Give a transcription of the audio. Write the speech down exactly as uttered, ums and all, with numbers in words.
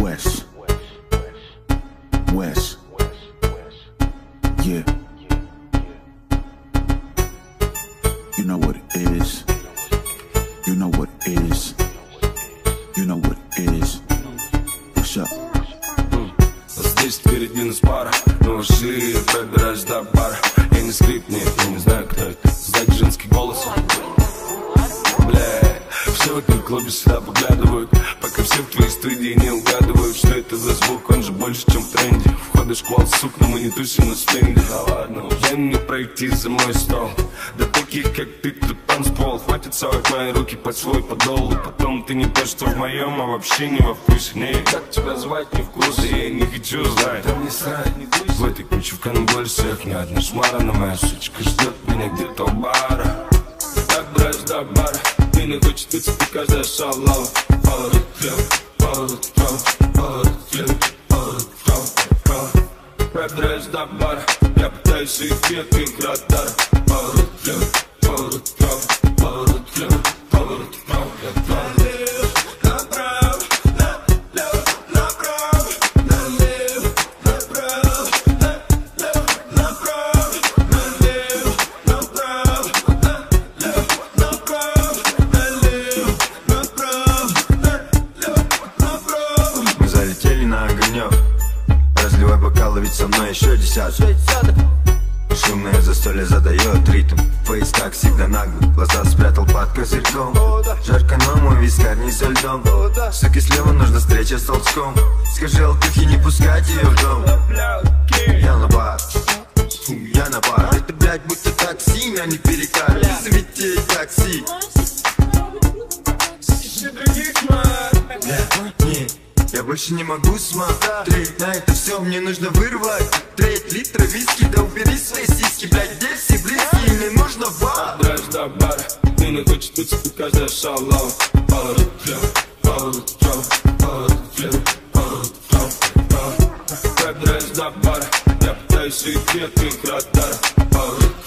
West, West, yeah. You know what it is. You know what it is. You know what it is. What's up? Здесь впереди нас пара, но шире пробираешь до бара. Я не скрип, нет, я не знаю, кто это. Сзади женский голос. Бля, все в этом клубе сюда поглядывают, пока все в твоей студии не угадывают, что это за звук, он же больше, чем в тренде. Входы шквал, сук, но мы не тусим на стенде. Да ладно, уже не пройти за мой стол. Да таких, как ты, тут танцпол. Хватит совать мои руки под свой подол. И потом ты не то, что в моем, а вообще не во вкусе. Не, как тебя звать, не вкус, и я не хочу знать. Да не срать, не дуйся. В этой куче в конвульсиях ни одна шмара, но моя сучка ждет меня где-то у бара. Так брать до бара, ты не хочет выцепить каждая шалава. Поворот вправо, поворот вправо, поворот влево, поворот вправо, вправо. Пробираюсь до бара, я пытаюсь эффект их радара. Поворот влево, поворот вправо, поворот влево, поворот вправо, вправо. Разливай бокалы, ведь со мной еще десяток. Шумное застолье задает ритм. Фейс как всегда нагло, глаза спрятал под козырьком. Жарко, но мой вискарь не со льдом. Суки слева, нужна встреча с толчком. Скажи алтухе не пускать ее в дом. Я на бар, я на бар. Это, блядь, будто такси, меня не перекар. Заведи такси. Я больше не могу смотреть на это все, мне нужно вырвать треть литра виски, да убери свои сиськи, блядь, где все близкие, мне нужно бар. Драйв до бара, ты не хочет выцепить каждая шалава. Поворот влево, поворот вправо, поворот влево, поворот вправо, вправо. Драйв до бара, я пытаюсь уйти от их радара. Поворот